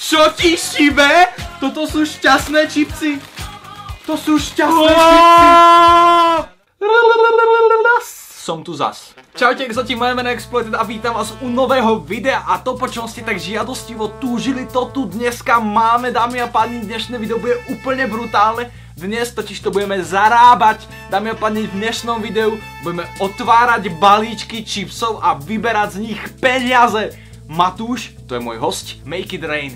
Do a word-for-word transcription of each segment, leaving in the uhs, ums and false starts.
Čo ti šibe? Toto sú šťastné čipsy. To sú šťastné čipsy. Som tu zas. Čaute, exoti, moje meno je Exploited a vítam vás u nového videa a to, po čom ste tak žiadostivo túžili, to tu dneska máme, dámy a páni. Dnešné video bude úplne brutálne. Dnes totiž to budeme zarábať, dámy a páni. V dnešnom videu budeme otvárať balíčky čipsov a vyberať z nich peniaze. Matúš, to je môj host, make it rain.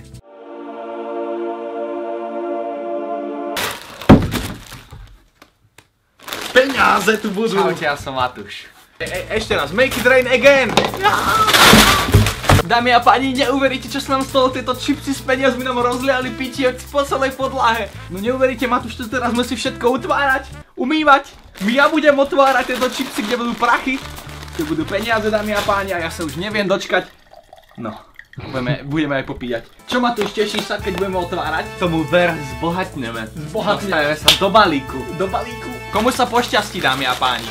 Peniaze tu budú. Čaute, ja som Matúš. E, e, ešte raz, make it rain again. Dámy a páni, neuveríte, čo sa nám stalo. Tieto čipsy s peniazmi nám rozliali pitiek po celej podlahe. No neuveríte, Matúš, to teraz musí všetko utvárať, umývať. Ja budem otvárať tieto čipsy, kde budú prachy, kde budú peniaze, dámy a páni, a ja sa už neviem dočkať. No, budeme, budeme aj popíjať. Čo, Matúš, tešíš sa, keď budeme otvárať? Tomu ver, zbohatneme. Zbohatneme. Dostaneme sa do balíku. Do balíku. Komu sa pošťastí, dámy a páni?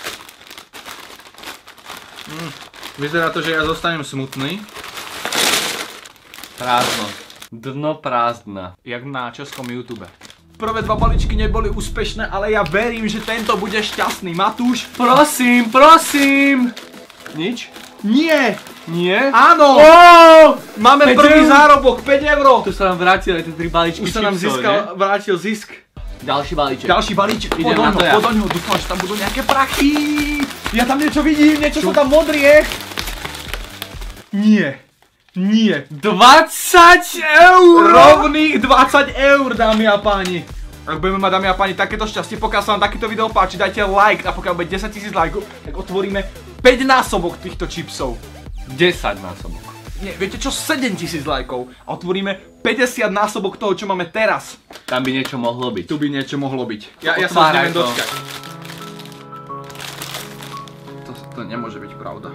Hm, vyzerá to, že ja zostanem smutný. Prázdno. Dno prázdna. Jak na českom YouTube. Prvé dva balíčky neboli úspešné, ale ja verím, že tento bude šťastný. Matúš? Prosím, prosím! Nič? Nie! Nie? Áno! Oh! Máme prvý zárobok, päť eur! Tu sa nám vrátili tie tri balíčky Už sa nám čipsov, získal, ne? vrátil zisk. Ďalší balíček. Ďalší balíček, Idem poď na to ja. poď oňho, dúfam, že tam budú nejaké prachy. Ja tam niečo vidím, niečo sa tam modrie. Nie, nie. dvadsať eur! Rovných dvadsať eur, dámy a páni. Ak budeme mať, dámy a páni, takéto šťastie, pokiaľ sa vám takéto video páči, dajte like a pokiaľ bude desaťtisíc lajkov, tak otvoríme päť násobok týchto čipsov. desať násobok. Nie, viete čo? sedemtisíc lajkov a otvoríme päťdesiat násobok toho, čo máme teraz. Tam by niečo mohlo byť. Tu by niečo mohlo byť. Ja, ja sa už neviem dočkať. To, to nemôže byť pravda.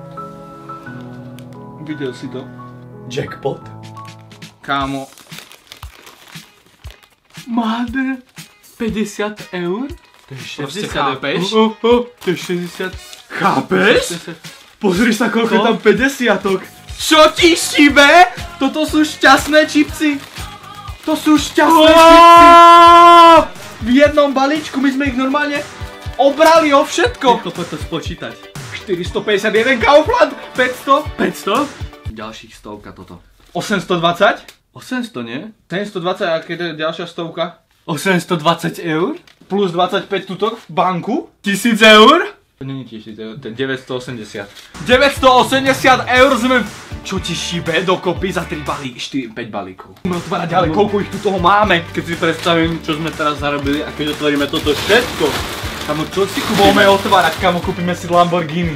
Videl si to? Jackpot? Kámo. Mother, päťdesiat eur? To je Proste šesťdesiat. chápeš? Oh, oh, oh, to je šesťdesiat. Chápeš? Pozri sa, koľko je To? tam päťdesiatok. Čo ti šibe? Toto sú šťastné čipsy. To sú šťastné čipsy. V jednom balíčku, my sme ich normálne obrali o všetko. Poď to spočítať. štyristopäťdesiatjeden Kaufland, päťsto, päťsto? Ďalších stovka toto. osemstodvadsať, osemsto, nie? sedemstodvadsať, a keď je ďalšia stovka? osemstodvadsať eur? Plus dvadsaťpäť tuto v banku? Tisíc eur? To není tisíc eur, to je deväťstoosemdesiat. deväťstoosemdesiat eur sme... Čo ti šibe dokopy za tri balíky, štyri, päť balíkov. Budeme otvárať ďalej, koľko ich tu toho máme. Keď si predstavím, čo sme teraz zarobili a keď otvoríme toto všetko. Kamo, čo si kúpime? Budeme otvárať, kamo, kúpime si Lamborghini.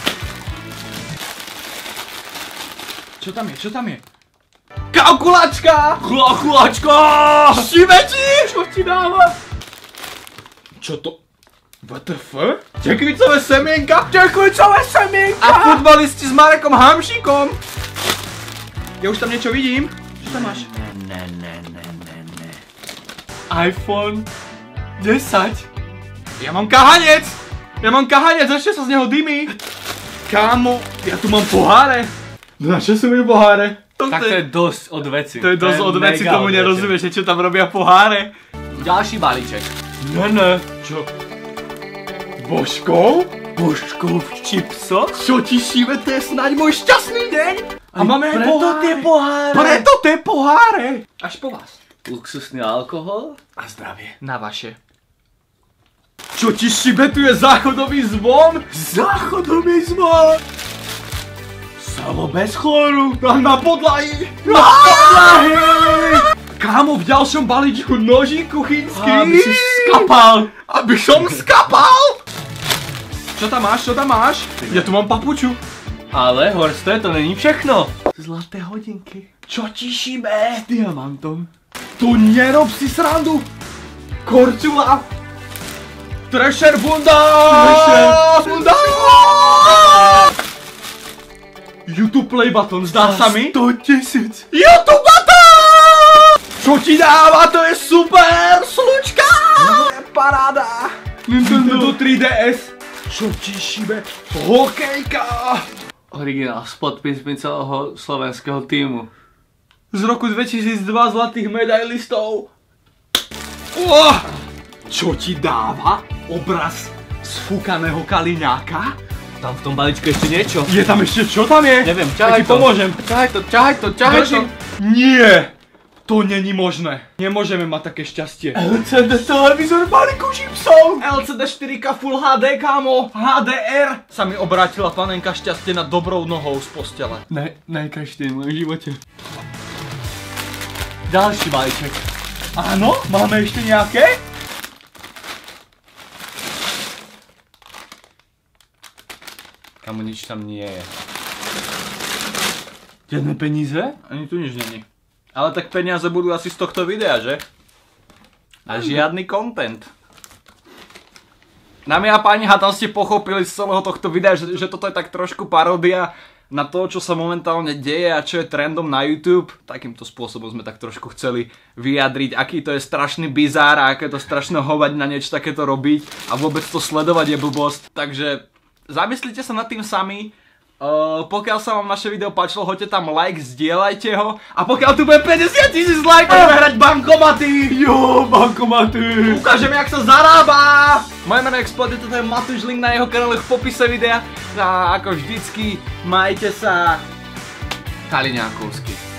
Čo tam je, čo tam je? Kalkulačka! Kalkulačka! Šibe ti! Čo ti dáva? Čo to? W T F? Tekvicové semienka? Tekvicové semienka! A futbalisti s Marekom Hamšíkom? Ja už tam niečo vidím. Čo tam máš? Ne, ne, ne, ne, ne. iPhone desať. Ja mám kahanec! Ja mám kahanec, ešte sa z neho dymí. Kámo, ja tu mám poháre. Na čo sú mi poháre? Tak to je dosť od veci. To je dosť od veci, tomu nerozumieš, čo tam robia poháre. Ďalší balíček. Ne, ne. Čo? Božkov? Božkov čipso? Čo ti šibe, to je snáď môj šťastný deň. A máme aj preto poháre. tie poháre. Preto tie poháre. Až po vás. Luxusný alkohol? A zdravie. Na vaše. Čo ti šibe, tu je záchodový zvon? Záchodový zvon! Samo bez chloru! Na, na podlahy! Na podlahy! Kámo, v ďalšom balíčku nožík kuchynský! Aby si skapal! Aby som skapal! Čo tam máš, čo tam máš? Ja tu mám papuču. Ale, Horste, to není všechno. Zlaté hodinky. Čo ti šibe? S diamantom. Tu nerob si srandu! Korčula! Thrasher bunda! Thrasher bunda! YouTube play button, zdá sa mi? sto tisíc. YouTube button! Čo ti dáva? To je super! Slučka! Paráda! Nintendo tri D S. Čo ti šibe? Hokejka! Originál s podpismi celého slovenského týmu. z roku dvetisícdva zlatých medailistov. Oh! Čo ti dáva obraz sfúkaného Kaliňáka? Tam v tom balíčku ešte niečo. Je tam ešte čo tam je? Neviem, ťahaj ti to. pomôžem. Ťahaj to, ťahaj to, ťahaj to. Nie! To není možné. Nemôžeme mať také šťastie. el cé dé televízor balíku Gipsov. el cé dé štyri ká Full há dé, kámo. há dé er. Sa mi obrátila panenka šťastie na dobrou nohou z postele. Ne, najkrajšie v mojom živote. Ďalší balíček. Áno? Máme ešte nejaké? Kamo, nič tam nie je. Žiadne peníze? Ani tu nič není. Ale tak peniaze budú asi z tohto videa, že? A žiadny content. Dámy a páni, hádam ste pochopili z celého tohto videa, že, že toto je tak trošku paródia na to, čo sa momentálne deje a čo je trendom na YouTube. Takýmto spôsobom sme tak trošku chceli vyjadriť, aký to je strašný bizár a aké to strašné hovať na niečo takéto robiť a vôbec to sledovať je blbosť. Takže zamyslite sa nad tým sami. Uh, pokiaľ sa vám naše video páčilo, hoďte tam like, zdieľajte ho a pokiaľ tu bude päťdesiat tisíc lajkov, budeme hrať bankomaty! Jo, bankomaty! Ukážeme, jak sa zarába! Moje meno je Exploited, toto je Matúš, link na jeho kanále v popise videa a ako vždycky, majte sa Kaliňákovsky.